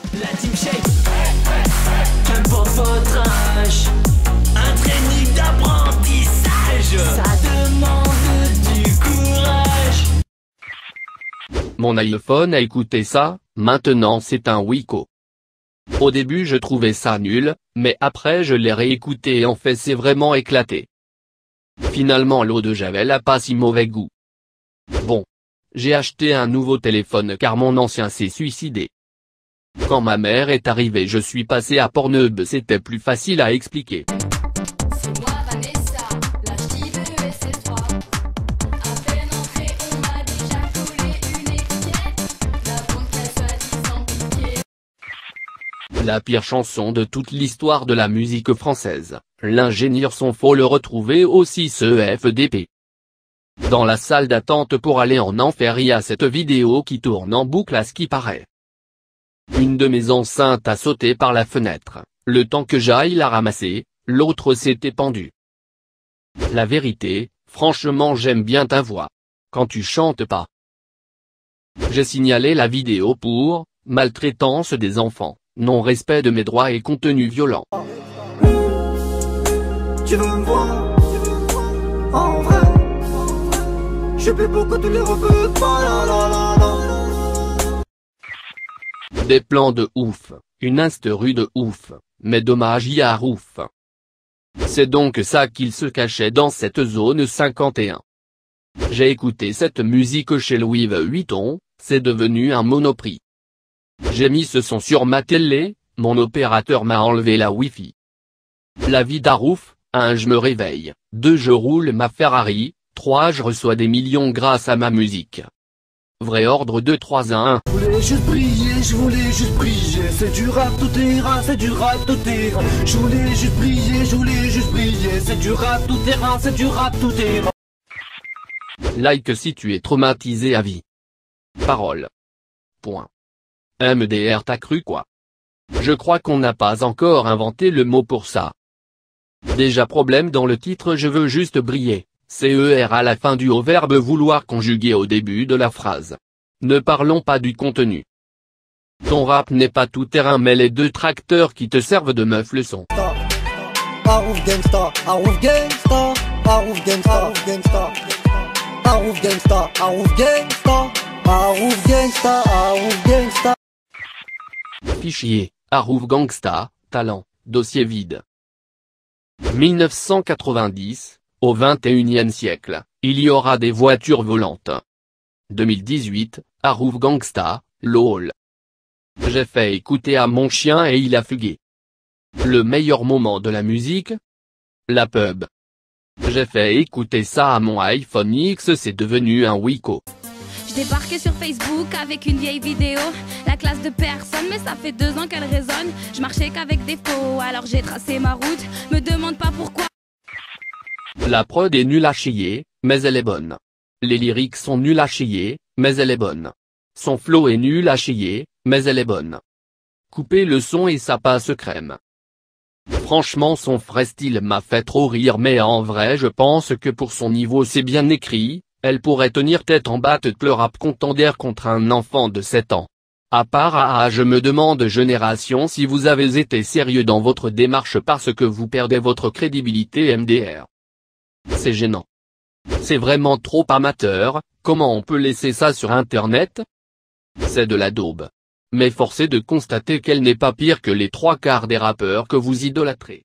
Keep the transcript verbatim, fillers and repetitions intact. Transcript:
La team shake, qu'importe votre âge, un training d'apprentissage, ça demande du courage. Mon iPhone a écouté ça, maintenant c'est un Wiko. Au début je trouvais ça nul, mais après je l'ai réécouté et en fait c'est vraiment éclaté. Finalement l'eau de Javel a pas si mauvais goût. Bon. J'ai acheté un nouveau téléphone car mon ancien s'est suicidé. Quand ma mère est arrivée je suis passé à Pornhub, c'était plus facile à expliquer. C'est moi Vanessa, la fille de S L trois. À peine entrée, on m'a déjà collé une étiquette. La bombe qu'elle soi-disant piquée. La pire chanson de toute l'histoire de la musique française, l'ingénieur son faut le retrouver aussi ce F D P. Dans la salle d'attente pour aller en enfer il y a cette vidéo qui tourne en boucle à ce qui paraît. Une de mes enceintes a sauté par la fenêtre, le temps que j'aille la ramasser, l'autre s'était pendue. La vérité, franchement j'aime bien ta voix. Quand tu chantes pas. J'ai signalé la vidéo pour maltraitance des enfants, non-respect de mes droits et contenu violent. Tu veux me voir en vrai? Je peux beaucoup te les refaire pas, la la la la. Des plans de ouf, une instru de ouf, mais dommage y a ouf. C'est donc ça qu'il se cachait dans cette zone cinquante et un. J'ai écouté cette musique chez Louis Vuitton, c'est devenu un Monoprix. J'ai mis ce son sur ma télé, mon opérateur m'a enlevé la Wi-Fi. La vie d'Arouf, un je me réveille, deux je roule ma Ferrari, trois je reçois des millions grâce à ma musique. Vrai ordre deux trois un un. Je voulais juste briller, je voulais juste briller, c'est du rap tout terrain, c'est du rap tout terrain. Je voulais juste briller, je voulais juste briller, c'est du rap tout terrain, c'est du rap tout terrain. Like si tu es traumatisé à vie. Parole. Point. M D R t'as cru quoi? Je crois qu'on n'a pas encore inventé le mot pour ça. Déjà problème dans le titre je veux juste briller, C E R à la fin du au verbe vouloir conjugué au début de la phrase. Ne parlons pas du contenu. Ton rap n'est pas tout terrain mais les deux tracteurs qui te servent de meuf le sont. Arouf gangsta, Arouf gangsta, Arouf gangsta, Arouf gangsta, Arouf gangsta, Arouf gangsta, Arouf gangsta, Arouf gangsta. Fichier, Arouf Gangsta, talent, dossier vide. mille neuf cent quatre-vingt-dix, au vingt et unième siècle, il y aura des voitures volantes. deux mille dix-huit, Arouf Gangsta, lol. J'ai fait écouter à mon chien et il a fugué. Le meilleur moment de la musique? La pub. J'ai fait écouter ça à mon iPhone X, c'est devenu un Wiko. Je débarquais sur Facebook avec une vieille vidéo. La classe de personne, mais ça fait deux ans qu'elle résonne. Je marchais qu'avec des faux, alors j'ai tracé ma route. Me demande pas pourquoi. La prod est nulle à chier, mais elle est bonne. Les lyrics sont nuls à chier, mais elle est bonne. Son flow est nul à chier, mais elle est bonne. Coupez le son et ça passe crème. Franchement son vrai style m'a fait trop rire mais en vrai je pense que pour son niveau c'est bien écrit, elle pourrait tenir tête en battle le rap contender contre un enfant de sept ans. À part ah ah je me demande génération si vous avez été sérieux dans votre démarche parce que vous perdez votre crédibilité M D R. C'est gênant. C'est vraiment trop amateur, comment on peut laisser ça sur internet? C'est de la daube. Mais force est de constater qu'elle n'est pas pire que les trois quarts des rappeurs que vous idolâtrez.